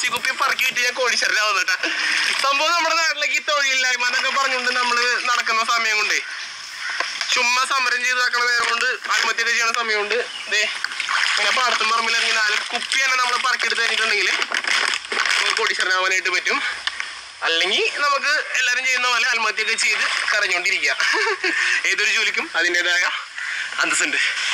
കുപ്പി പറക്കി വിട്ട് ഞാൻ കോടീശ്വരനാവുന്നു കേട്ടാ. സംഭവം നമ്മുടെ നാട്ടിലേക്ക് തൊഴിലില്ലായ്മ എന്നൊക്കെ പറഞ്ഞുകൊണ്ട് നമ്മള് നടക്കുന്ന സമയം കൊണ്ടേ ചുമ്മാ സമരം ചെയ്ത് നടക്കണ നേരം കൊണ്ട് ആത്മഹത്യ ചെയ്യണ സമയം കൊണ്ട് ഇതേ ഇങ്ങനെ പാടത്തും പറമ്പിൽ ഇറങ്ങി 4 കുപ്പി തന്നെ നമ്മൾ പറക്കിയെടുത്ത് കഴിഞ്ഞിട്ടുണ്ടെങ്കിൽ നമുക്ക് കോടീശ്വരനാവാനായിട്ട് പറ്റും. അല്ലെങ്കിൽ നമുക്ക് എല്ലാവരും ചെയ്യുന്ന പോലെ ആത്മഹത്യയൊക്കെ ചെയ്ത് കരഞ്ഞുകൊണ്ടിരിക്കുക. ഏതൊരു ജോലിക്കും അതിൻ്റെതായ അന്തസ്സുണ്ട്.